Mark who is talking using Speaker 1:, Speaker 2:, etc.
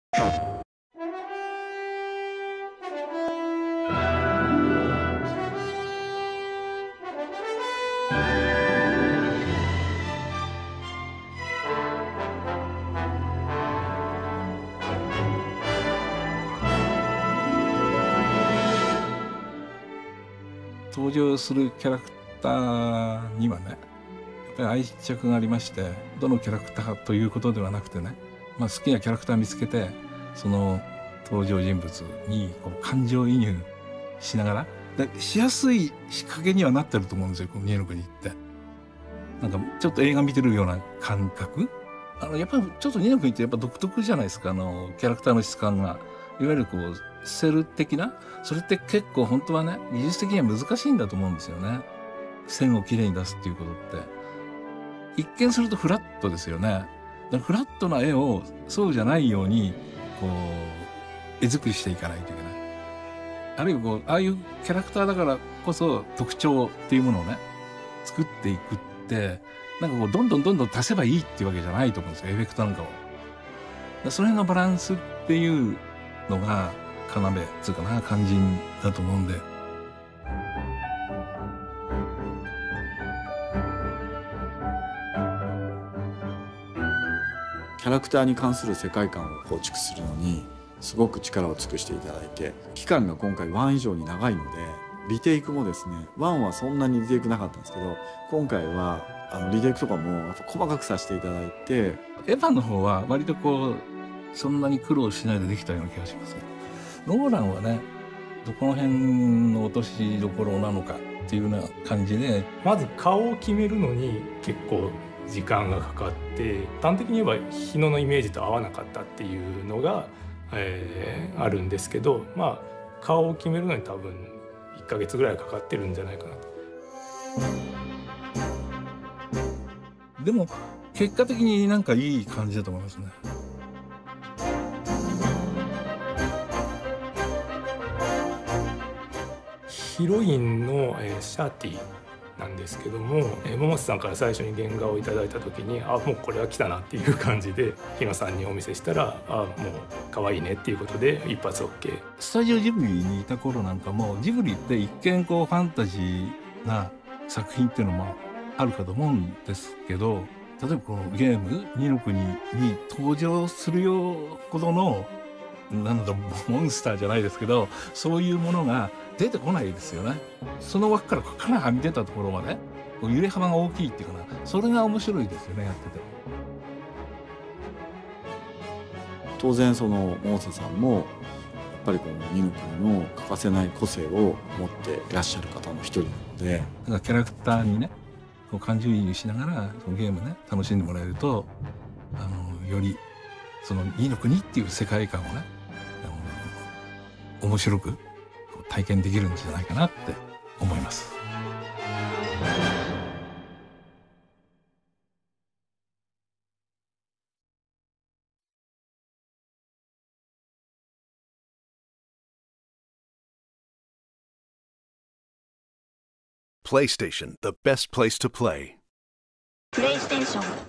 Speaker 1: 登場するキャラクターにはね、やっぱり愛着がありまして、どのキャラクターということではなくてね、好きなキャラクター見つけて、その登場人物にこう感情移入しながら、しやすい仕掛けにはなってると思うんですよ、この二の国って。なんかちょっと映画見てるような感覚。やっぱりちょっと二の国ってやっぱ独特じゃないですか、キャラクターの質感が。いわゆるこう、セル的な、それって結構本当はね、技術的には難しいんだと思うんですよね。線をきれいに出すっていうことって。一見するとフラットですよね。だからフラットな絵をそうじゃないように、こう、絵作りしていかないといけない。あるいはこう、ああいうキャラクターだからこそ特徴っていうものをね、作っていくって、なんかこう、どんどん足せばいいっていうわけじゃないと思うんですよ、エフェクトなんかを。その辺のバランスっていうのが要つうかな、肝心だと思うんで。
Speaker 2: キャラクターに関する世界観を構築するのにすごく力を尽くしていただいて、期間が今回1以上に長いので、リテイクもですね、1はそんなにリテイクなかったんですけど、今回はリテイクとかもやっぱ細かくさせていただいて。
Speaker 1: エヴァンの方は割とこうそんなに苦労しないでできたような気がしますね。ローランはね、どこの辺の落としどころなのかっていうような感じで、
Speaker 3: まず顔を決めるのに結構時間がかかって、端的に言えば日野のイメージと合わなかったっていうのが、あるんですけど、顔を決めるのに多分1ヶ月ぐらいかかってるんじゃないかなと。
Speaker 1: でも結果的になんかいい感じだと思いますね。
Speaker 3: ヒロインのシャーティなんですけども、桃瀬さんから最初に原画をいただいた時に、もうこれは来たなっていう感じで日野さんにお見せしたら、もう可愛いねっていうことで一発 OK。
Speaker 1: スタジオジブリにいた頃なんかも、ジブリって一見こうファンタジーな作品っていうのもあるかと思うんですけど、例えばこのゲーム二の国に登場するほどのなんだろう、モンスターじゃないですけど、そういうものが出てこないですよね。その枠からかなりはみ出たところまで揺れ幅が大きいっていうかな、それが面白いですよね、やってて。
Speaker 2: 当然その百瀬さんもやっぱりこの二の国の欠かせない個性を持っていらっしゃる方の一人なので、
Speaker 1: だからキャラクターにね、こう感情移入しながらそのゲームね、楽しんでもらえると、よりその二の国っていう世界観をね、面白く体験できるんじゃないかなって思います。
Speaker 4: PlayStation, the best place to play.
Speaker 5: PlayStation